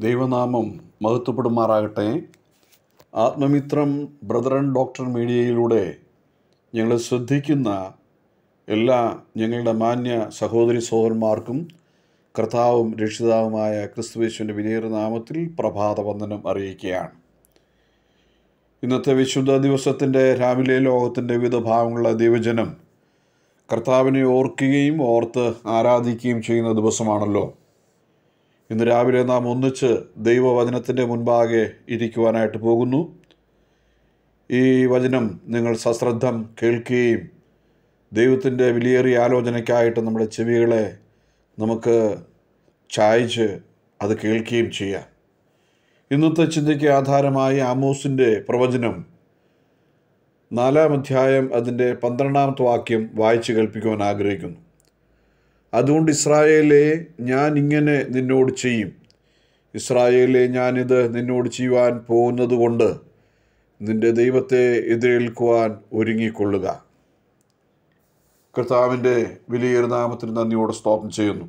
ദൈവനാമം മഹത്വപ്പെടുമാറാകട്ടെ. ആത്മമിത്രം ബ്രദർ ആൻഡ് ഡോക്ടർ മീഡിയയിലൂടെ ഞങ്ങൾ ശ്രദ്ധിക്കുന്ന എല്ലാ ഞങ്ങളുടെ മാന്യ സഹോദരി സഹോദരന്മാർക്കും കർത്താവും രക്ഷിതാവുമായ ക്രിസ്തുയേശുവിൻ്റെ വിലയേറിയ നാമത്തിൽ പ്രഭാത വന്ദനം അറിയിക്കുകയാണ്. ഇന്നത്തെ വിശുദ്ധ ദിവസത്തിൻ്റെ രാവിലെ ലോകത്തിൻ്റെ വിവിധ ഭാഗങ്ങളുള്ള ദൈവജനം കർത്താവിനെ ഓർക്കുകയും ഓർത്ത് ആരാധിക്കുകയും ചെയ്യുന്ന ദിവസമാണല്ലോ. ഇന്ന് രാവിലെ നാം ഒന്നിച്ച് ദൈവവചനത്തിൻ്റെ മുൻപാകെ ഇരിക്കുവാനായിട്ട് പോകുന്നു. ഈ വചനം നിങ്ങൾ സശ്രദ്ധം കേൾക്കുകയും ദൈവത്തിൻ്റെ വിലയേറിയ ആലോചനയ്ക്കായിട്ട് നമ്മുടെ ചെവികളെ നമുക്ക് ചായ്ച്ച് അത് കേൾക്കുകയും ചെയ്യാം. ഇന്നത്തെ ചിന്തയ്ക്ക് ആധാരമായി ആമോസിൻ്റെ പ്രവചനം 4-ാം അധ്യായം അതിൻ്റെ 12-ാമത്തെ വാക്യം വായിച്ച് കേൾപ്പിക്കുവാൻ ആഗ്രഹിക്കുന്നു. അതുകൊണ്ട് ഇസ്രായേലേ, ഞാൻ ഇങ്ങനെ നിന്നോട് ചെയ്യും. ഇസ്രായേലേ, ഞാനിത് നിന്നോട് ചെയ്യുവാൻ പോകുന്നത് കൊണ്ട് നിൻ്റെ ദൈവത്തെ എതിരേൽക്കുവാൻ ഒരുങ്ങിക്കൊള്ളുക. കർത്താവിൻ്റെ വിലയേറിയ നാമത്തിന് നന്ദിയോടെ സ്തോത്രം ചെയ്യുന്നു.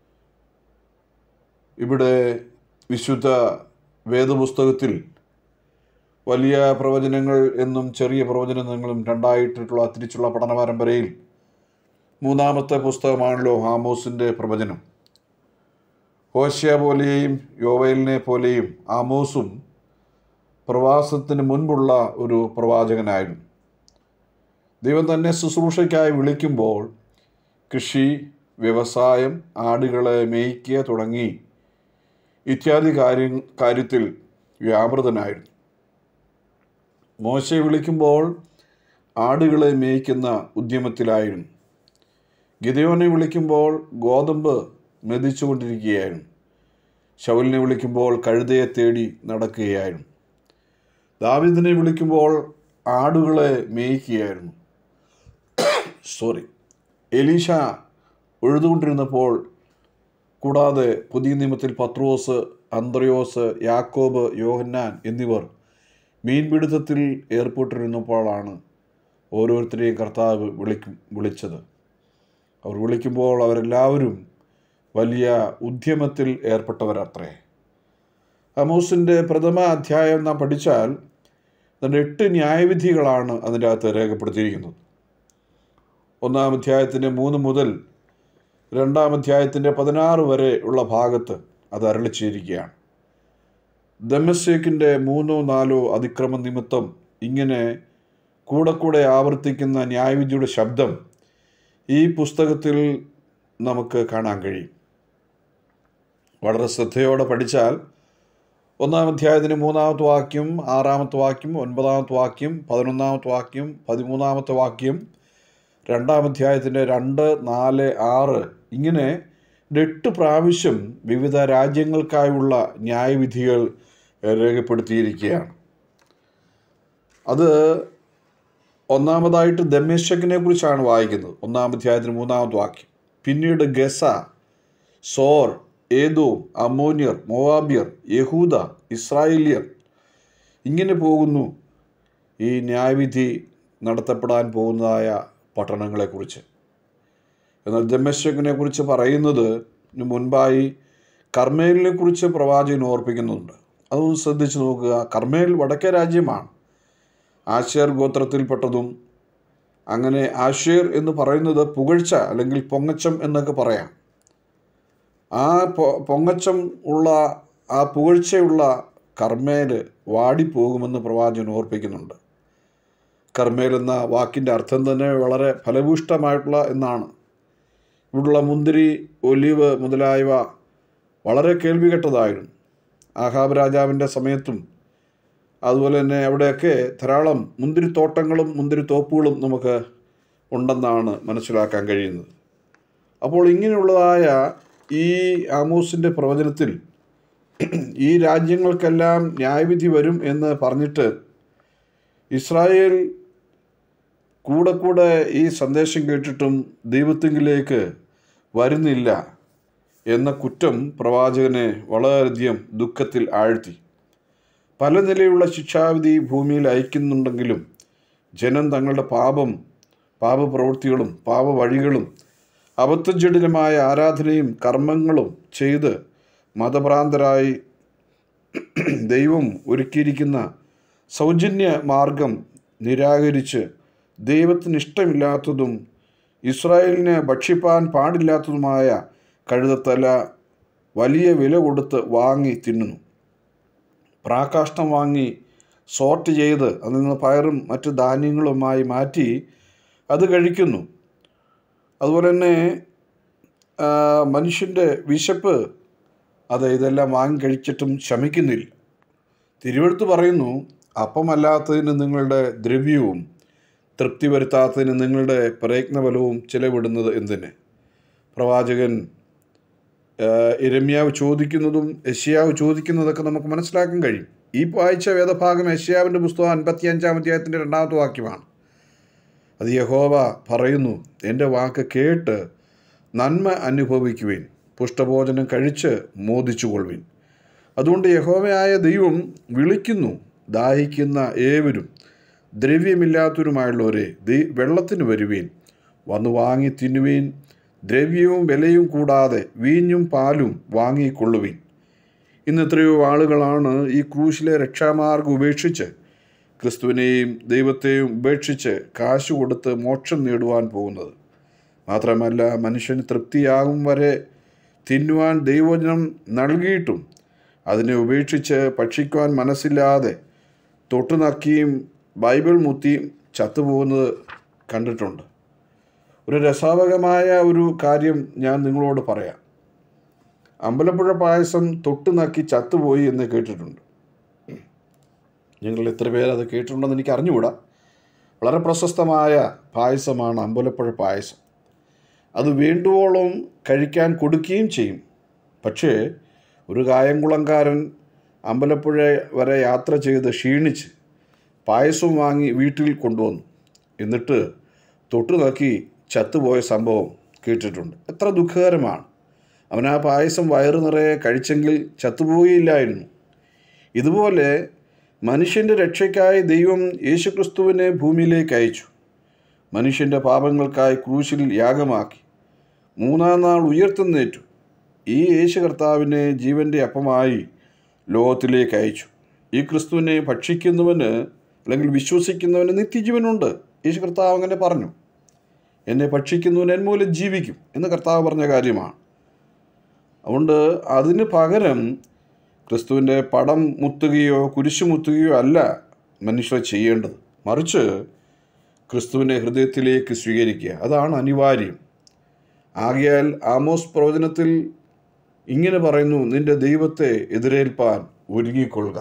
ഇവിടെ വിശുദ്ധ വേദപുസ്തകത്തിൽ വലിയ പ്രവചനങ്ങൾ എന്നും ചെറിയ പ്രവചനങ്ങളും രണ്ടായിട്ടുള്ള തിരിച്ചുള്ള പഠന പരമ്പരയിൽ 3-ാമത്തെ പുസ്തകമാണല്ലോ ആമോസിൻ്റെ പ്രവചനം. ഹോശേയ പോലെയും യോവേലിനെ പോലെയും ആമോസും പ്രവാസത്തിന് മുൻപുള്ള ഒരു പ്രവാചകനായിരുന്നു. ദൈവം തന്നെ ശുശ്രൂഷയ്ക്കായി വിളിക്കുമ്പോൾ കൃഷി, വ്യവസായം, ആടുകളെ മേയ്ക്കുക തുടങ്ങി ഇത്യാദി കാര്യത്തിൽ വ്യാപൃതനായിരുന്നു. മോശയെ വിളിക്കുമ്പോൾ ആടുകളെ മേയ്ക്കുന്ന ഉദ്യമത്തിലായിരുന്നു. ഗിദെയോനെ വിളിക്കുമ്പോൾ ഗോതമ്പ് മെതിച്ചുകൊണ്ടിരിക്കുകയായിരുന്നു. ശൗലിനെ വിളിക്കുമ്പോൾ കഴുതയെ തേടി നടക്കുകയായിരുന്നു. ദാവീദിനെ വിളിക്കുമ്പോൾ ആടുകളെ മേയ്ക്കുകയായിരുന്നു. എലീശ ഉഴുതുകൊണ്ടിരുന്നപ്പോൾ, കൂടാതെ പുതിയ നിയമത്തിൽ പത്രോസ്, അന്ത്രയോസ്, യാക്കോബ്, യോഹന്നാൻ എന്നിവർ മീൻപിടുത്തത്തിൽ ഏർപ്പെട്ടിരുന്നപ്പോഴാണ് ഓരോരുത്തരെയും കർത്താവ് വിളിച്ചത്. അവർ വിളിക്കുമ്പോൾ അവരെല്ലാവരും വലിയ ഉദ്യമത്തിൽ ഏർപ്പെട്ടവരത്രേ. ആമോസിൻ്റെ പ്രഥമ അധ്യായം നാം പഠിച്ചാൽ 8 ന്യായവിധികളാണ് അതിൻ്റെ അകത്ത് രേഖപ്പെടുത്തിയിരിക്കുന്നത്. 1-ാം അധ്യായത്തിൻ്റെ 3 മുതൽ 2-ാം അധ്യായത്തിൻ്റെ 16 വരെ ഉള്ള ഭാഗത്ത് അത് അരുളിച്ചിരിക്കുകയാണ്. ദമസ്കേക്കിൻ്റെ 3-4 അതിക്രമ നിമിത്തം ഇങ്ങനെ കൂടെ ആവർത്തിക്കുന്ന ന്യായവിധിയുടെ ശബ്ദം ഈ പുസ്തകത്തിൽ നമുക്ക് കാണാൻ കഴിയും. വളരെ ശ്രദ്ധയോടെ പഠിച്ചാൽ 1-ാം അധ്യായത്തിന് 3-ാമത്തെ വാക്യം, 6-ാമത്തെ വാക്യം, 9-ാമത്തെ വാക്യം, 11-ാമത്തെ വാക്യം, 13-ാമത്തെ വാക്യം, 2-ാം അധ്യായത്തിൻ്റെ 2, 4, 6 ഇങ്ങനെ 8 പ്രാവശ്യം വിവിധ രാജ്യങ്ങൾക്കായുള്ള ന്യായവിധികൾ രേഖപ്പെടുത്തിയിരിക്കുകയാണ്. അത് ഒന്നാമതായിട്ട് ദമേശക്കിനെ കുറിച്ചാണ് വായിക്കുന്നത്. 1-ാം അധ്യായത്തിന് 3-ാമത്തെ വാക്യം. പിന്നീട് ഗസ, സോർ, ഏദോം, അമ്മോന്യർ, മോവാബ്യർ, യഹൂദ, ഇസ്രായേലിയർ ഇങ്ങനെ പോകുന്നു ഈ ന്യായവിധി നടത്തപ്പെടാൻ പോകുന്നതായ പട്ടണങ്ങളെക്കുറിച്ച്. എന്നാൽ ദമേശക്കിനെ കുറിച്ച് പറയുന്നത് മുൻപായി കർമ്മേലിനെ കുറിച്ച് പ്രവാചകൻ ഓർപ്പിക്കുന്നുണ്ട്. അതൊന്ന് ശ്രദ്ധിച്ച് നോക്കുക. കർമ്മേൽ വടക്കേ രാജ്യമാണ്, ആശേർ ഗോത്രത്തിൽപ്പെട്ടതും. അങ്ങനെ ആശേർ എന്ന് പറയുന്നത് പുകഴ്ച അല്ലെങ്കിൽ പൊങ്ങച്ചം എന്നൊക്കെ പറയാം. ആ പൊങ്ങച്ചം ഉള്ള, ആ പുകഴ്ചയുള്ള കർമ്മേൽ വാടിപ്പോകുമെന്ന് പ്രവാചകൻ ഓർപ്പിക്കുന്നുണ്ട്. കർമ്മേൽ എന്ന വാക്കിൻ്റെ അർത്ഥം തന്നെ വളരെ ഫലഭൂഷ്ടമായിട്ടുള്ള എന്നാണ്. ഇവിടുള്ള മുന്തിരി, ഒലിവ് മുതലായവ വളരെ കേൾവി കേട്ടതായിരുന്നു. ആഹാബ് രാജാവിൻ്റെ സമയത്തും അതുപോലെ തന്നെ അവിടെയൊക്കെ ധാരാളം മുന്തിരിത്തോട്ടങ്ങളും മുന്തിരിത്തോപ്പുകളും നമുക്ക് ഉണ്ടെന്നാണ് മനസ്സിലാക്കാൻ കഴിയുന്നത്. അപ്പോൾ ഇങ്ങനെയുള്ളതായ ഈ ആമോസിൻ്റെ പ്രവചനത്തിൽ ഈ രാജ്യങ്ങൾക്കെല്ലാം ന്യായവിധി വരും എന്ന് പറഞ്ഞിട്ട് ഇസ്രായേൽ കൂടെ ഈ സന്ദേശം കേട്ടിട്ടും ദൈവത്തിങ്കിലേക്ക് വരുന്നില്ല എന്ന കുറ്റം പ്രവാചകനെ വളരെയധികം ദുഃഖത്തിൽ ആഴ്ത്തി. പല നിലയിലുള്ള ശിക്ഷാവിധി ഭൂമിയിൽ അയക്കുന്നുണ്ടെങ്കിലും ജനം തങ്ങളുടെ പാപപ്രവൃത്തികളും പാപവഴികളും അബദ്ധജടിലമായ ആരാധനയും കർമ്മങ്ങളും ചെയ്ത് മതഭ്രാന്തരായി ദൈവം ഒരുക്കിയിരിക്കുന്ന സൗജന്യ മാർഗം നിരാകരിച്ച് ദൈവത്തിന് ഇഷ്ടമില്ലാത്തതും ഇസ്രായേലിന് ഭക്ഷിപ്പാൻ പാടില്ലാത്തതുമായ കഴുതത്തല വലിയ വില കൊടുത്ത് വാങ്ങി തിന്നുന്നു. പ്രാകാഷ്ഠം വാങ്ങി സോർട്ട് ചെയ്ത് അതിൽ നിന്ന് പയറും മറ്റ് ധാന്യങ്ങളുമായി മാറ്റി അത് കഴിക്കുന്നു. അതുപോലെ തന്നെ മനുഷ്യൻ്റെ വിശപ്പ് ഇതെല്ലാം വാങ്ങി കഴിച്ചിട്ടും ശമിക്കുന്നില്ല. തിരുവെഴുത്ത് പറയുന്നു, അപ്പമല്ലാത്തതിന് നിങ്ങളുടെ ദ്രവ്യവും തൃപ്തി വരുത്താത്തതിന് നിങ്ങളുടെ പ്രയത്നബലവും ചിലവിടുന്നത് എന്തിന്? പ്രവാചകൻ യിരെമ്യാവ് ചോദിക്കുന്നതും യെശയ്യാവ് ചോദിക്കുന്നതൊക്കെ നമുക്ക് മനസ്സിലാക്കാൻ കഴിയും. ഈ വായിച്ച വേദഭാഗം യെശയ്യാവിൻ്റെ പുസ്തകം 55-ാം അധ്യായത്തിൻ്റെ 2-ാമത്തെ വാക്യമാണ്. അത് യഹോവ പറയുന്നു, എൻ്റെ വാക്ക് കേട്ട് നന്മ അനുഭവിക്കുവിൻ, പുഷ്ടഭോജനം കഴിച്ച് മോദിച്ചുകൊള്ളുവിൻ. അതുകൊണ്ട് യഹോവയായ ദൈവം വിളിക്കുന്നു, ദാഹിക്കുന്ന ഏവരും ദ്രവ്യമില്ലാത്തവരുമായുള്ളവരെ വെള്ളത്തിന് വരുവീൻ, വന്നു വാങ്ങി തിന്നുവീൻ, ദ്രവ്യവും വിലയും കൂടാതെ വീഞ്ഞും പാലും വാങ്ങിക്കൊള്ളുവീൻ. ഇന്ന് എത്രയോ ആളുകളാണ് ഈ ക്രൂശിലെ രക്ഷാമാർഗം ഉപേക്ഷിച്ച്, ക്രിസ്തുവിനെയും ദൈവത്തെയും ഉപേക്ഷിച്ച് കാശ് കൊടുത്ത് മോക്ഷം നേടുവാൻ പോകുന്നത്. മാത്രമല്ല, മനുഷ്യന് തൃപ്തിയാകും വരെ തിന്നുവാൻ ദൈവവചനം നൽകിയിട്ടും അതിനെ ഉപേക്ഷിച്ച് ഭക്ഷിക്കുവാൻ മനസ്സില്ലാതെ തൊട്ടുനക്കിയും ബൈബിൾ മുത്തിയും ചത്തുപോകുന്നത് കണ്ടിട്ടുണ്ട്. ഒരു രസാവഹമായ ഒരു കാര്യം ഞാൻ നിങ്ങളോട് പറയാം. അമ്പലപ്പുഴ പായസം തൊട്ട് നക്കി ചത്തുപോയി എന്ന് കേട്ടിട്ടുണ്ട്. നിങ്ങൾ എത്ര പേര് അത് കേട്ടിട്ടുണ്ടെന്ന് എനിക്ക് അറിഞ്ഞുകൂടാ. വളരെ പ്രശസ്തമായ പായസമാണ് അമ്പലപ്പുഴ പായസം. അത് വേണ്ടുവോളം കഴിക്കാൻ കൊടുക്കുകയും ചെയ്യും. പക്ഷേ ഒരു കായംകുളംകാരൻ അമ്പലപ്പുഴ വരെ യാത്ര ചെയ്ത് ക്ഷീണിച്ച് പായസം വാങ്ങി വീട്ടിൽ കൊണ്ടുവന്നു. എന്നിട്ട് തൊട്ടു നോക്കി ചത്തുപോയ സംഭവം കേട്ടിട്ടുണ്ട്. എത്ര ദുഃഖകരമാണ്. അവൻ ആ പായസം വയറു നിറയെ കഴിച്ചെങ്കിൽ ചത്തുപോയില്ലായിരുന്നു. ഇതുപോലെ മനുഷ്യൻ്റെ രക്ഷയ്ക്കായി ദൈവം യേശുക്രിസ്തുവിനെ ഭൂമിയിലേക്ക് അയച്ചു. മനുഷ്യൻ്റെ പാപങ്ങൾക്കായി ക്രൂശിൽ യാഗമാക്കി 3-ാം നാൾ ഉയർത്തെഴുന്നേറ്റു. ഈ യേശു കർത്താവിനെ ജീവൻ്റെ അപ്പമായി ലോകത്തിലേക്ക് അയച്ചു. ഈ ക്രിസ്തുവിനെ ഭക്ഷിക്കുന്നവന് അല്ലെങ്കിൽ വിശ്വസിക്കുന്നവന് നിത്യജീവനുണ്ട്. യേശു കർത്താവ് അങ്ങനെ പറഞ്ഞു, എന്നെ ഭക്ഷിക്കുന്നവൻ എൻ മൂലം ജീവിക്കും എന്ന് കർത്താവ് പറഞ്ഞ കാര്യമാണ്. അതുകൊണ്ട് അതിന് പകരം ക്രിസ്തുവിൻ്റെ പടം മുത്തുകയോ കുരിശു മുത്തുകയോ അല്ല മനുഷ്യർ ചെയ്യേണ്ടത്. മറിച്ച് ക്രിസ്തുവിനെ ഹൃദയത്തിലേക്ക് സ്വീകരിക്കുക, അതാണ് അനിവാര്യം. ആകയാൽ ആമോസ് പ്രവചനത്തിൽ ഇങ്ങനെ പറയുന്നു, നിന്റെ ദൈവത്തെ എതിരേൽപ്പാൻ ഒരുങ്ങിക്കൊള്ളുക.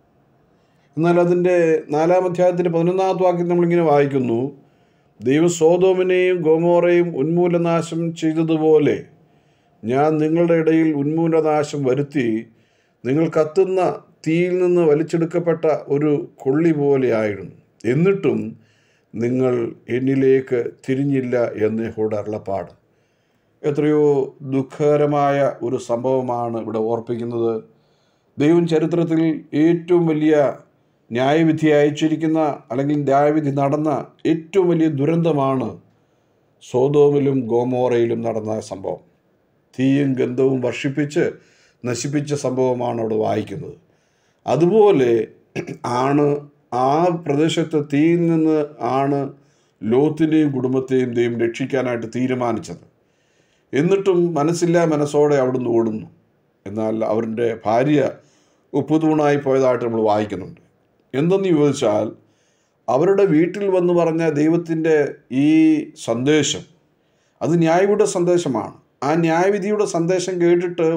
എന്നാൽ അതിൻ്റെ 4-ാം അധ്യായത്തിൻ്റെ 11-ാമത്തെ വാക്യം നമ്മളിങ്ങനെ വായിക്കുന്നു, ദൈവം സോദോമിനെയും ഗൊമോറയും ഉന്മൂലനാശം ചെയ്തതുപോലെ ഞാൻ നിങ്ങളുടെ ഇടയിൽ ഉന്മൂലനാശം വരുത്തി നിങ്ങൾ കത്തുന്ന തീയിൽ നിന്ന് വലിച്ചെടുക്കപ്പെട്ട ഒരു കൊള്ളി പോലെയായിരുന്നു. എന്നിട്ടും നിങ്ങൾ എന്നിലേക്ക് തിരിഞ്ഞില്ല എന്ന് യഹോവയുടെ അരുളപ്പാട്. എത്രയോ ദുഃഖകരമായ ഒരു സംഭവമാണ് ഇവിടെ ഓർപ്പിക്കുന്നത്. ദൈവം ചരിത്രത്തിൽ ഏറ്റവും വലിയ ന്യായവിധി അയച്ചിരിക്കുന്ന അല്ലെങ്കിൽ ന്യായവിധി നടന്ന ഏറ്റവും വലിയ ദുരന്തമാണ് സോദോമിലും ഗോമോറയിലും നടന്ന സംഭവം. തീയും ഗന്ധവും വർഷിപ്പിച്ച് നശിപ്പിച്ച സംഭവമാണ് അവിടെ വായിക്കുന്നത്. അതുപോലെ ആണ് ആ പ്രദേശത്തെ തീയിൽ നിന്ന് ആണ് ലോത്തിൻ്റെയും കുടുംബത്തെയും ദൈവം രക്ഷിക്കാനായിട്ട് തീരുമാനിച്ചത്. എന്നിട്ടും മനസ്സോടെ അവിടുന്ന് ഓടുന്നു. എന്നാൽ അവരുടെ ഭാര്യ ഉപ്പുതൂണായി പോയതായിട്ട് നമ്മൾ വായിക്കുന്നുണ്ട്. എന്തെന്ന് ചോദിച്ചാൽ, അവരുടെ വീട്ടിൽ വന്ന് പറഞ്ഞ ദൈവത്തിൻ്റെ ഈ സന്ദേശം അത് ന്യായവിധിയുടെ സന്ദേശമാണ്. ആ ന്യായവിധിയുടെ സന്ദേശം കേട്ടിട്ട്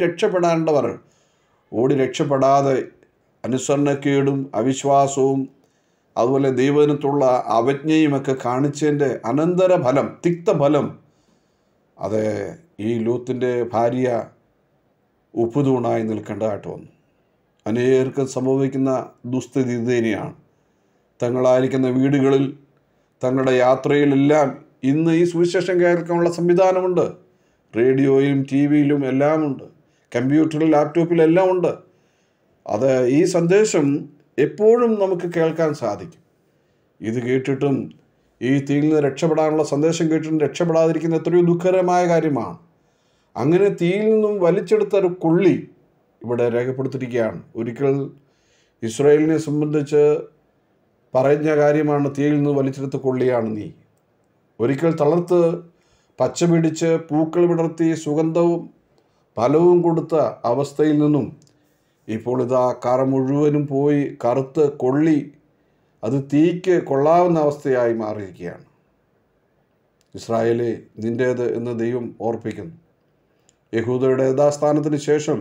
ഓടി രക്ഷപ്പെടാതെ അനുസരണക്കേടും അവിശ്വാസവും അതുപോലെ ദൈവത്തിനുള്ള അവജ്ഞയുമൊക്കെ കാണിച്ചതിൻ്റെ അനന്തരഫലം, തിക്തഫലം അത് ഈ ലൂത്തിൻ്റെ ഭാര്യ ഉപ്പുതൂണായി നിൽക്കേണ്ടതായിട്ട് വന്നു. അനേകർക്ക് സംഭവിക്കുന്ന ദുസ്ഥിതി ഇത് തന്നെയാണ്. തങ്ങളായിരിക്കുന്ന വീടുകളിൽ തങ്ങളുടെ യാത്രയിലെല്ലാം ഇന്ന് ഈ സുവിശേഷം കേൾക്കാനുള്ള സംവിധാനമുണ്ട്. റേഡിയോയിലും TV-യിലും എല്ലാമുണ്ട്, കമ്പ്യൂട്ടറിൽ ലാപ്ടോപ്പിലെല്ലാം ഉണ്ട്. അത് ഈ സന്ദേശം എപ്പോഴും നമുക്ക് കേൾക്കാൻ സാധിക്കും. ഇത് കേട്ടിട്ടും ഈ തീയിൽ നിന്ന് രക്ഷപ്പെടാനുള്ള സന്ദേശം കേട്ടിട്ടും രക്ഷപ്പെടാതിരിക്കുന്ന എത്രയോ ദുഃഖകരമായ കാര്യമാണ്. അങ്ങനെ തീയിൽ നിന്നും വലിച്ചെടുത്ത ഒരു കൊള്ളി ഇവിടെ രേഖപ്പെടുത്തിയിരിക്കുകയാണ്. ഒരിക്കൽ ഇസ്രായേലിനെ സംബന്ധിച്ച് പറഞ്ഞ കാര്യമാണ്, തീയിൽ നിന്ന് വലിച്ചെടുത്ത് കൊള്ളിയാണ് നീ. ഒരിക്കൽ തളർത്ത് പച്ച പിടിച്ച് പൂക്കൾ വിടർത്തി സുഗന്ധവും ഫലവും കൊടുത്ത അവസ്ഥയിൽ നിന്നും ഇപ്പോൾ ഇതാ കറ മുഴുവനും പോയി കറുത്ത് കൊള്ളി അത് തീക്ക് കൊള്ളാവുന്ന അവസ്ഥയായി മാറിയിരിക്കുകയാണ്. ഇസ്രായേലേ, നിൻ്റേത് എന്ന് ദൈവം ഓർപ്പിക്കുന്നു. യഹൂദയുടെ യഥാസ്ഥാനത്തിന് ശേഷം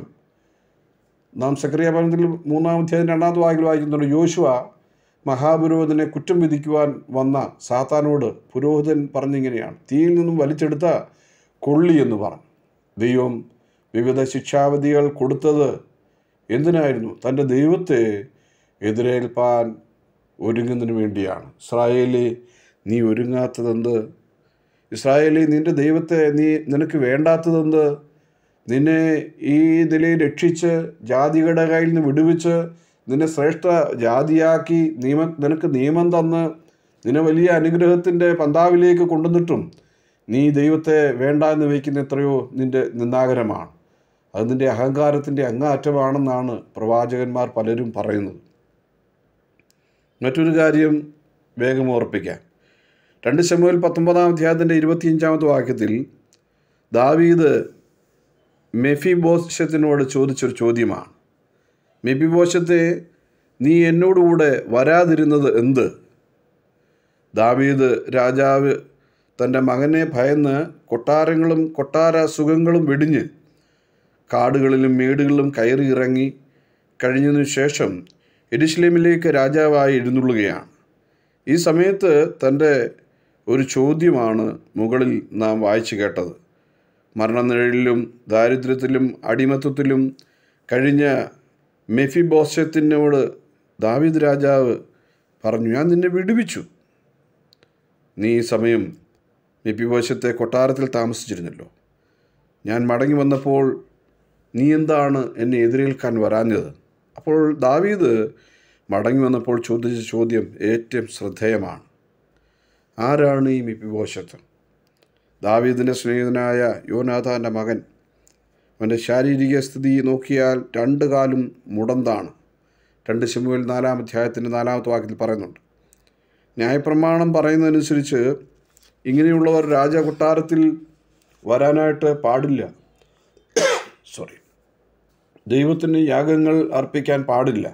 നാം സക്കറിയ പന്ത്രണ്ടിൽ 3-ാം അധ്യായം 2-ാമത്തെ വാക്യത്തിൽ വായിക്കുന്നുണ്ട്, യോശുവ മഹാപുരോഹിതനെ കുറ്റം വിധിക്കുവാൻ വന്ന സാത്താനോട് പുരോഹിതൻ പറഞ്ഞിങ്ങനെയാണ്, തീയിൽ നിന്നും വലിച്ചെടുത്ത കൊള്ളി എന്ന് പറഞ്ഞു. ദൈവം വിവിധ ശിക്ഷാവിധികൾ കൊടുത്തത് എന്തിനായിരുന്നു? തൻ്റെ ദൈവത്തെ എതിരേൽപ്പാൻ ഒരുങ്ങുന്നതിന് വേണ്ടിയാണ്. ഇസ്രായേലേ, നീ ഒരുങ്ങാത്തതെന്ത്? ഇസ്രായേലേ, നിൻ്റെ ദൈവത്തെ നിനക്ക് വേണ്ടാത്തതെന്ത്? നിന്നെ ഈ നിലയിൽ രക്ഷിച്ച് ജാതികളുടെ കയ്യിൽ നിന്ന് വിടുവിച്ച് നിന്നെ ശ്രേഷ്ഠ ജാതിയാക്കി നിനക്ക് നിയമം തന്ന് നിന്നെ വലിയ അനുഗ്രഹത്തിൻ്റെ പന്താവിലേക്ക് കൊണ്ടുവന്നിട്ടും നീ ദൈവത്തെ വേണ്ട എന്ന് വയ്ക്കുന്ന എത്രയോ നിൻ്റെ നിന്ദാകരമാണ്. അത് നിൻ്റെ അഹങ്കാരത്തിൻ്റെ അങ്ങാറ്റമാണെന്നാണ് പ്രവാചകന്മാർ പലരും പറയുന്നത്. മറ്റൊരു കാര്യം വേഗം ഓർപ്പിക്കാം. 2 ശമൂവേൽ 19-ാം അധ്യായത്തിൻ്റെ 25-ാമത്തെ വാക്യത്തിൽ ദാവീദ് മെഫിബോശത്തിനോട് ചോദിച്ചൊരു ചോദ്യമാണ്. മെഫിബോശത്തെ, നീ എന്നോടുകൂടെ വരാതിരുന്നത് എന്ത്? ദാവീദ് രാജാവ് തൻ്റെ മകനെ ഭയന്ന് കൊട്ടാരങ്ങളും കൊട്ടാര സുഖങ്ങളും വെടിഞ്ഞ് കാടുകളിലും മേടുകളിലും കയറി ഇറങ്ങി കഴിഞ്ഞതിനു ശേഷം യെരൂശലേമിലേക്ക് രാജാവായി എഴുന്നള്ളുകയാണ്. ഈ സമയത്ത് തൻ്റെ ഒരു ചോദ്യമാണ് മുകളിൽ നാം വായിച്ചു കേട്ടത്. മരണനിഴലിലും ദാരിദ്ര്യത്തിലും അടിമത്തത്തിലും കഴിഞ്ഞ മെഫിബോശത്തിനോട് ദാവീദ് രാജാവ് പറഞ്ഞു, ഞാൻ നിന്നെ വിടുവിച്ചു. നീ ഈ സമയം മെഫിബോശത്തെ കൊട്ടാരത്തിൽ താമസിച്ചിരുന്നല്ലോ. ഞാൻ മടങ്ങി വന്നപ്പോൾ നീ എന്താണ് എന്നെ എതിരേൽക്കാൻ വരാഞ്ഞത്? അപ്പോൾ ദാവീദ് മടങ്ങി വന്നപ്പോൾ ചോദിച്ച ചോദ്യം ഏറ്റവും ശ്രദ്ധേയമാണ്. ആരാണ് ഈ മെഫിബോശത്ത്? ദാവീദിൻ്റെ സ്നേഹിതനായ യോനാഥാൻ്റെ മകൻ. അവൻ്റെ ശാരീരിക സ്ഥിതി നോക്കിയാൽ 2 കാലും മുടന്താണ്. 2 ശമൂവേൽ 4-ാം അധ്യായത്തിൻ്റെ 4-ാമത്തെ വാക്യത്തിൽ പറയുന്നുണ്ട്. ന്യായപ്രമാണം പറയുന്നതനുസരിച്ച് ഇങ്ങനെയുള്ളവർ രാജകൊട്ടാരത്തിൽ വരാനായിട്ട് പാടില്ല. ദൈവത്തിന് യാഗങ്ങൾ അർപ്പിക്കാൻ പാടില്ല.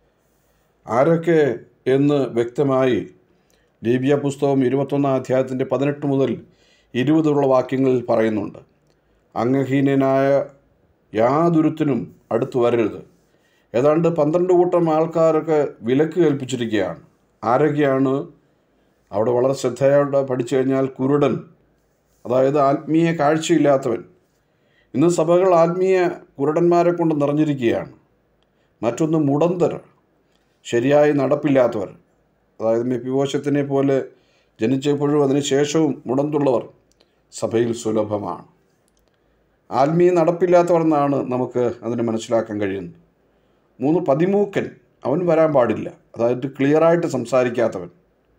ആരൊക്കെ എന്ന് വ്യക്തമായി ലേവ്യ പുസ്തകം 21-ാം അധ്യായത്തിൻ്റെ 18 മുതൽ 20 വാക്യങ്ങളിൽ പറയുന്നുണ്ട്. അംഗഹീനനായ യാതൊരുത്തിനും അടുത്തു വരരുത്. ഏതാണ്ട് 12 കൂട്ടം ആൾക്കാരൊക്കെ വിലക്ക് കൽപ്പിച്ചിരിക്കുകയാണ്. ആരൊക്കെയാണ്? അവിടെ വളരെ ശ്രദ്ധയോടെ പഠിച്ചു കഴിഞ്ഞാൽ കുരുടൻ, അതായത് ആത്മീയ കാഴ്ചയില്ലാത്തവൻ. ഇന്ന് സഭകൾ ആത്മീയ കുരുടന്മാരെ കൊണ്ട് നിറഞ്ഞിരിക്കുകയാണ്. മറ്റൊന്ന് മുടന്തർ, ശരിയായി നടപ്പില്ലാത്തവർ. അതായത് മെഫിബോശത്തിനെ പോലെ ജനിച്ചപ്പോഴും അതിനുശേഷവും മുടന്തുള്ളവർ സഭയിൽ സുലഭമാണ്. ആത്മീയ നടപ്പില്ലാത്തവർ എന്നാണ് നമുക്ക് അതിനെ മനസ്സിലാക്കാൻ കഴിയുന്നത്. 3 പതിമൂക്കൻ, അവൻ വരാൻ പാടില്ല, അതായത് ക്ലിയറായിട്ട് സംസാരിക്കാത്തവൻ.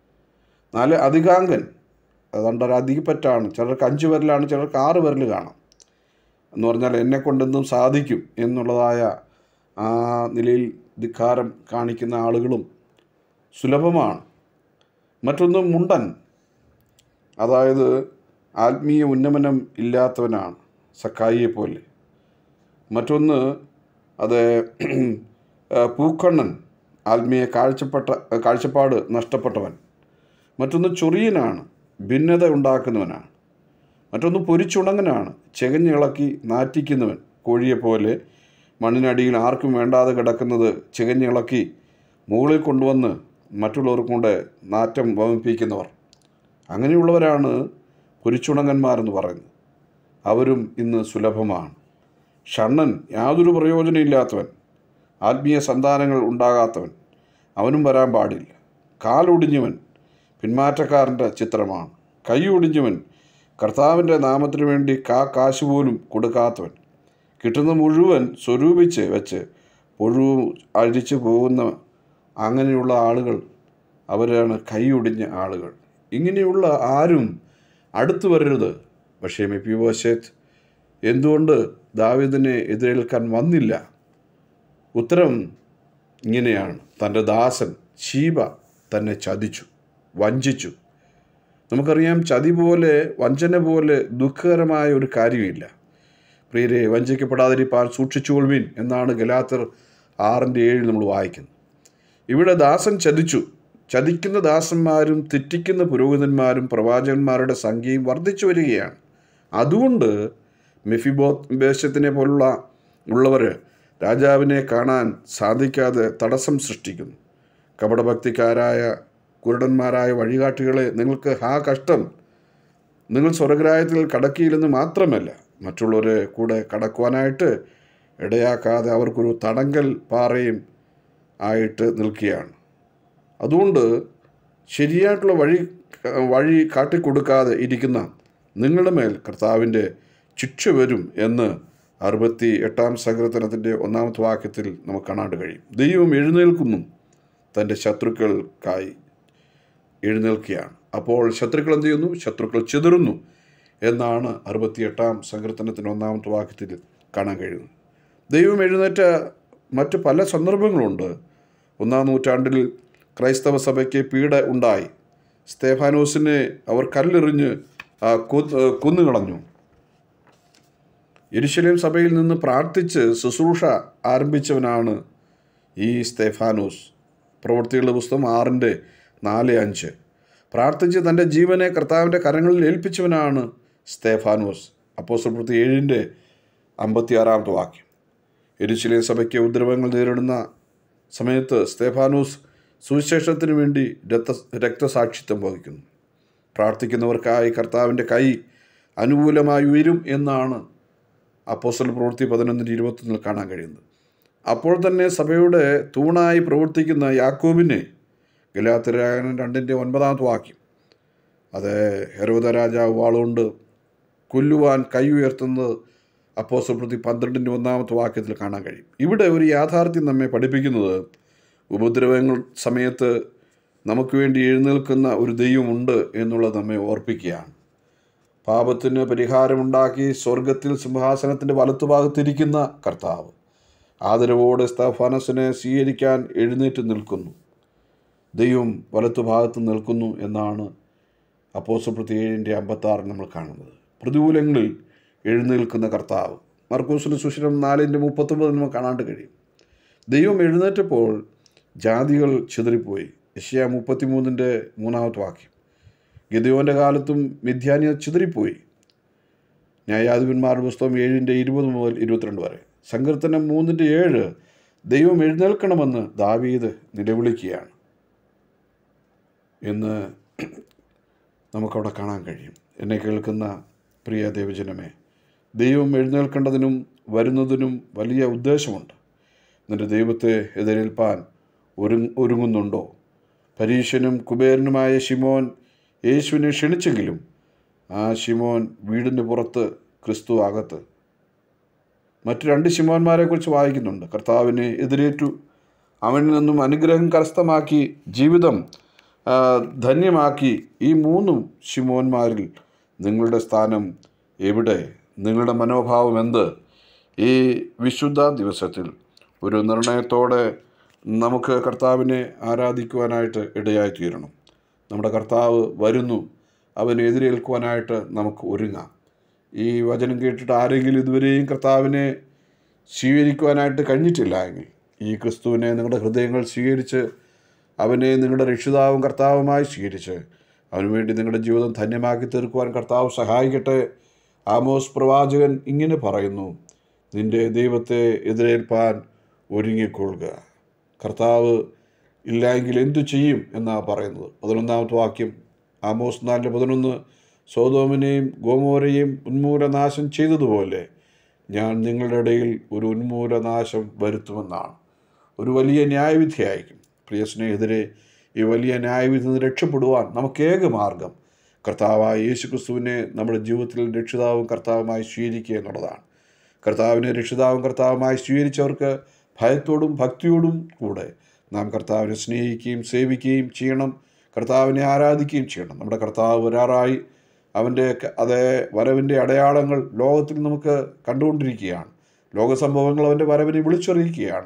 4 അധികാംഗൻ, അതുകൊണ്ട് ഒരു അധികപ്പറ്റാണ്. ചിലർക്ക് 5 വിരലാണ്, ചിലർക്ക് 6 വിരൽ കാണാം. എന്ന് പറഞ്ഞാൽ എന്നെക്കൊണ്ടെന്തും സാധിക്കും എന്നുള്ളതായ ആ നിലയിൽ ധിക്കാരം കാണിക്കുന്ന ആളുകളും സുലഭമാണ്. മറ്റൊന്ന് മുണ്ടൻ, അതായത് ആത്മീയ ഉന്നമനം ഇല്ലാത്തവനാണ്, സക്കായിയെ പോലെ. മറ്റൊന്ന് അത് പൂക്കണ്ണൻ, ആത്മീയ കാഴ്ചപ്പാട് നഷ്ടപ്പെട്ടവൻ. മറ്റൊന്ന് ചൊറിയനാണ്, ഭിന്നത ഉണ്ടാക്കുന്നവനാണ്. മറ്റൊന്ന് പൊരിച്ചുണങ്ങനാണ്, ചെകഞ്ഞിളക്കി നാറ്റിക്കുന്നവൻ. കോഴിയെപ്പോലെ മണ്ണിനടിയിൽ ആർക്കും വേണ്ടാതെ കിടക്കുന്നത് ചെകഞ്ഞിളക്കി മുകളിൽ കൊണ്ടുവന്ന് മറ്റുള്ളവർക്കും കൂടെ നാറ്റം വമിപ്പിക്കുന്നവർ. അങ്ങനെയുള്ളവരാണ് പൊരിച്ചുണങ്ങന്മാരെന്ന് പറയുന്നത്. അവരും ഇന്ന് സുലഭമാണ്. ഷണ്ണൻ, യാതൊരു പ്രയോജനമില്ലാത്തവൻ, ആത്മീയ സന്താനങ്ങൾ ഉണ്ടാകാത്തവൻ, അവനും വരാൻ പാടില്ല. കാലൊടിഞ്ഞവൻ പിന്മാറ്റക്കാരൻ്റെ ചിത്രമാണ്. കൈ ഒടിഞ്ഞവൻ, കർത്താവിൻ്റെ നാമത്തിനു വേണ്ടി കാശ് പോലും കൊടുക്കാത്തവൻ, കിട്ടുന്ന മുഴുവൻ സ്വരൂപിച്ച് വെച്ച് ഒഴിവ് അഴിച്ചു പോകുന്ന അങ്ങനെയുള്ള ആളുകൾ, അവരാണ് കൈയൊടിഞ്ഞ ആളുകൾ. ഇങ്ങനെയുള്ള ആരും അടുത്തു വരരുത്. പക്ഷേ മെഫിബോശത്ത് എന്തുകൊണ്ട് ദാവീദിനെ എതിരേൽക്കാൻ വന്നില്ല? ഉത്തരം ഇങ്ങനെയാണ്: തൻ്റെ ദാസൻ ശീബ തന്നെ ചതിച്ചു, വഞ്ചിച്ചു. നമുക്കറിയാം, ചതി പോലെ, വഞ്ചന പോലെ ദുഃഖകരമായ ഒരു കാര്യമില്ല. പ്രിയരെ, വഞ്ചിക്കപ്പെടാതിരിപ്പാൻ സൂക്ഷിച്ചുകൊള്ളുവിൻ എന്നാണ് ഗലാത്യർ 6:7 നമ്മൾ വായിക്കുന്നത്. ഇവിടെ ദാസൻ ചതിച്ചു. ചതിക്കുന്ന ദാസന്മാരും തെറ്റിക്കുന്ന പുരോഹിതന്മാരും പ്രവാചകന്മാരുടെ സംഖ്യയും വർദ്ധിച്ചു വരികയാണ്. അതുകൊണ്ട് മെഫിബോശത്തിനെ ഉള്ളവർ രാജാവിനെ കാണാൻ സാധിക്കാതെ തടസ്സം സൃഷ്ടിക്കുന്നു. കപടഭക്തിക്കാരായ കുരുടന്മാരായ വഴികാട്ടികളെ, നിങ്ങൾക്ക് കഷ്ടം! നിങ്ങൾ സ്വർഗ്ഗരാജ്യത്തിൽ കടക്കിയില്ലെന്ന് മാത്രമല്ല, മറ്റുള്ളവരെ കൂടെ കടക്കുവാനായിട്ട് ഇടയാക്കാതെ അവർക്കൊരു തടങ്കൽ പാറയും ആയിട്ട് നിൽക്കുകയാണ്. അതുകൊണ്ട് ശരിയായിട്ടുള്ള വഴി കാട്ടിക്കൊടുക്കാതെ ഇരിക്കുന്ന നിങ്ങളുടെ മേൽ കർത്താവിൻ്റെ ശിക്ഷ വരും എന്ന് 68-ാം സങ്കീർത്തനത്തിൻ്റെ 1-ാമത്തെ വാക്യത്തിൽ നമുക്ക് കാണാൻ കഴിയും. ദൈവം എഴുന്നേൽക്കുന്നു, തൻ്റെ ശത്രുക്കൾക്കായി എഴുന്നേൽക്കുകയാണ്. അപ്പോൾ ശത്രുക്കൾ എന്ത് ചെയ്യുന്നു? ശത്രുക്കൾ ചിതറുന്നു എന്നാണ് 68-ാം സങ്കീർത്തനത്തിൻ്റെ 1-ാമത്തെ വാക്യത്തിൽ കാണാൻ കഴിയുന്നത്. ദൈവം എഴുന്നേറ്റ മറ്റ് പല സന്ദർഭങ്ങളുണ്ട്. 1-ാം നൂറ്റാണ്ടിൽ ക്രൈസ്തവ സഭയ്ക്ക് പീഡ ഉണ്ടായി. സ്തേഫാനോസിനെ അവർ കല്ലെറിഞ്ഞ് കൊന്നുകളഞ്ഞു. യെരുശലേം സഭയിൽ നിന്ന് പ്രാർത്ഥിച്ച് ശുശ്രൂഷ ആരംഭിച്ചവനാണ് ഈ സ്തേഫാനോസ്. പ്രവൃത്തികളുടെ പുസ്തകം 6:4-5. പ്രാർത്ഥിച്ച് തൻ്റെ ജീവനെ കർത്താവിൻ്റെ കരങ്ങളിൽ ഏൽപ്പിച്ചവനാണ് സ്തേഫാനോസ്. അപ്പോസ്തലപ്രവൃത്തി 7:56-ാമത്തെ വാക്യം. യെരുശലേം സഭയ്ക്ക് ഉപദ്രവങ്ങൾ നേരിടുന്ന സമയത്ത് സ്തേഫാനോസ് സുവിശേഷത്തിന് വേണ്ടി രക്തസാക്ഷിത്വം വഹിക്കുന്നു. പ്രാർത്ഥിക്കുന്നവർക്കായി കർത്താവിൻ്റെ കൈ അനുകൂലമായി ഉയരും എന്നാണ് അപ്പോസ്തലപ്രവൃത്തി 11:21 കാണാൻ കഴിയുന്നത്. അപ്പോൾ തന്നെ സഭയുടെ തൂണായി പ്രവർത്തിക്കുന്ന യാക്കോബിനെ, ഗലാത്യർ 2:9 വാക്യം, അത് ഹെരോദ രാജാവ് വാളുകൊണ്ട് കൊല്ലുവാൻ കൈ ഉയർത്തുന്നത് അപ്പോസ്തലപ്രവൃത്തി 12:1 വാക്യത്തിൽ കാണാൻ കഴിയും. ഇവിടെ ഒരു യാഥാർത്ഥ്യം നമ്മെ പഠിപ്പിക്കുന്നത്, ഉപദ്രവങ്ങൾ സമയത്ത് നമുക്ക് വേണ്ടി എഴുന്നേൽക്കുന്ന ഒരു ദൈവമുണ്ട് എന്നുള്ളത് നമ്മെ ഓർപ്പിക്കുകയാണ്. പാപത്തിന് പരിഹാരമുണ്ടാക്കി സ്വർഗത്തിൽ സിംഹാസനത്തിൻ്റെ വലത്തുഭാഗത്തിരിക്കുന്ന കർത്താവ് ആദരവോടെ സ്തേഫാനോസിനെ സ്വീകരിക്കാൻ എഴുന്നേറ്റ് നിൽക്കുന്നു. ദൈവം വലത്തുഭാഗത്ത് നിൽക്കുന്നു എന്നാണ് അപ്പോസ്തലപ്രവൃത്തി 7:56 നമ്മൾ കാണുന്നത്. പ്രതികൂലങ്ങളിൽ എഴുന്നേൽക്കുന്ന കർത്താവ്. മർക്കോസിന്റെ സുവിശേഷം 4:39 നമുക്ക് കാണാണ്ട് കഴിയും. ദൈവം എഴുന്നേറ്റപ്പോൾ ജാതികൾ ചിതറിപ്പോയി. യെശയ്യാ 33:3 വാക്യം. ഗിദെയോന്റെ കാലത്തും മിദ്യാനിയർ ചിതറിപ്പോയി. ന്യായാധിപന്മാരുടെ പുസ്തകം 7:20 മുതൽ 22 വരെ. സങ്കീർത്തനം 3:7 ദൈവം എഴുന്നേൽക്കണമെന്ന് ദാവീദ് നിലവിളിക്കുകയാണ് എന്ന് നമുക്കവിടെ കാണാൻ കഴിയും. എന്നെ കേൾക്കുന്ന പ്രിയ ദൈവജനമേ, ദൈവം എഴുന്നേൽക്കേണ്ടതിനും വരുന്നതിനും വലിയ ഉദ്ദേശമുണ്ട്. നിന്റെ ദൈവത്തെ എതിരേൽപ്പാൻ ഒരുങ്ങുന്നുണ്ടോ? പരീശനും കുബേരനുമായ ശിമോൻ യേശുവിനെ ക്ഷണിച്ചെങ്കിലും ആ ശിമോൻ വീടിന് പുറത്ത്, ക്രിസ്തു അകത്ത്. മറ്റു 2 ശിമോന്മാരെക്കുറിച്ച് വായിക്കുന്നുണ്ട്. കർത്താവിനെ എതിരേറ്റു, അവനിൽ നിന്നും അനുഗ്രഹം കരസ്ഥമാക്കി, ജീവിതം ധന്യമാക്കി. ഈ 3 ശിമോന്മാരിൽ നിങ്ങളുടെ സ്ഥാനം എവിടെ? നിങ്ങളുടെ മനോഭാവം എന്ത്? ഈ വിശുദ്ധ ദിവസത്തിൽ ഒരു നിർണയത്തോടെ നമുക്ക് കർത്താവിനെ ആരാധിക്കുവാനായിട്ട് ഇടയായിത്തീരണം. നമ്മുടെ കർത്താവ് വരുന്നു, അവനെ എതിരേൽക്കുവാനായിട്ട് നമുക്ക് ഒരുങ്ങാം. ഈ വചനം കേട്ടിട്ട് ആരെങ്കിലും ഇതുവരെയും കർത്താവിനെ സ്വീകരിക്കുവാനായിട്ട് കഴിഞ്ഞിട്ടില്ല എങ്കിൽ, ഈ ക്രിസ്തുവിനെ നിങ്ങളുടെ ഹൃദയങ്ങൾ സ്വീകരിച്ച് അവനെ നിങ്ങളുടെ രക്ഷിതാവും കർത്താവുമായി സ്വീകരിച്ച് അവനുവേണ്ടി നിങ്ങളുടെ ജീവിതം ധന്യമാക്കി തീർക്കുവാൻ കർത്താവ് സഹായിക്കട്ടെ. ആമോസ് പ്രവാചകൻ ഇങ്ങനെ പറയുന്നു: നിന്റെ ദൈവത്തെ എതിരേൽപ്പാൻ ഒരുങ്ങിക്കൊള്ളുക. കർത്താവ് ഇല്ലെങ്കിൽ എന്തു ചെയ്യും എന്നാണ് പറയുന്നത്. 11-ാമത്തെ വാക്യം, ആമോസ് 4:11, സോദോമിനെയും ഗോമോരയെയും ഉന്മൂലനാശം ചെയ്തതുപോലെ ഞാൻ നിങ്ങളുടെ ഇടയിൽ ഒരു ഉന്മൂലനാശം വരുത്തുമെന്നാണ്. ഒരു വലിയ ന്യായവിധിയായിരിക്കും. പ്രിയ സ്നേഹിതരെ, ഈ വലിയ ന്യായവിധി നിന്ന് രക്ഷപ്പെടുവാൻ നമുക്കേക മാർഗം കർത്താവായ യേശു ക്രിസ്തുവിനെ നമ്മുടെ ജീവിതത്തിൽ രക്ഷിതാവും കർത്താവുമായി സ്വീകരിക്കുക എന്നുള്ളതാണ്. കർത്താവിനെ രക്ഷിതാവും കർത്താവുമായി സ്വീകരിച്ചവർക്ക് ഭയത്തോടും ഭക്തിയോടും കൂടെ നാം കർത്താവിനെ സ്നേഹിക്കുകയും സേവിക്കുകയും ചെയ്യണം. കർത്താവിനെ ആരാധിക്കുകയും ചെയ്യണം. നമ്മുടെ കർത്താവ് വരാറായി. അവൻ്റെ അതേ വരവിൻ്റെ അടയാളങ്ങൾ ലോകത്തിൽ നമുക്ക് കണ്ടുകൊണ്ടിരിക്കുകയാണ്. ലോകസംഭവങ്ങൾ അവൻ്റെ വരവിനെ വിളിച്ചറിയിക്കുകയാണ്.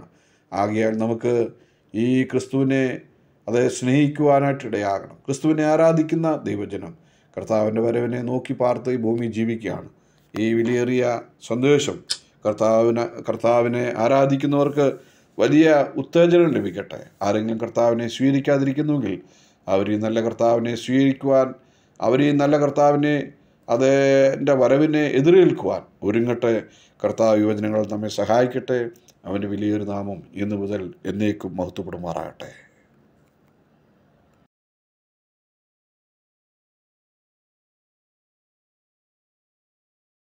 ആകയാൽ നമുക്ക് ഈ ക്രിസ്തുവിനെ സ്നേഹിക്കുവാനായിട്ട് ഇടയാകണം. ക്രിസ്തുവിനെ ആരാധിക്കുന്ന ദൈവജനം കർത്താവിൻ്റെ വരവിനെ നോക്കി പാർത്ത് ഈ ഭൂമി ജീവിക്കുകയാണ്. ഈ വിലയേറിയ സന്ദേശം കർത്താവിനെ ആരാധിക്കുന്നവർക്ക് വലിയ ഉത്തേജനം ലഭിക്കട്ടെ. ആരെങ്കിലും കർത്താവിനെ സ്വീകരിക്കാതിരിക്കുന്നുവെങ്കിൽ അവർ ഈ നല്ല കർത്താവിനെ സ്വീകരിക്കുവാൻ, അവർ ഈ നല്ല കർത്താവിനെ അതിൻ്റെ വരവിനെ എതിരേൽക്കുവാൻ ഒരുങ്ങട്ടെ. കർത്താവ് യുവജനങ്ങൾ നമ്മെ സഹായിക്കട്ടെ. അവൻ്റെ വലിയൊരു നാമം ഇന്നു മുതൽ എന്നേക്കും മഹത്വപ്പെടുമാറാകട്ടെ.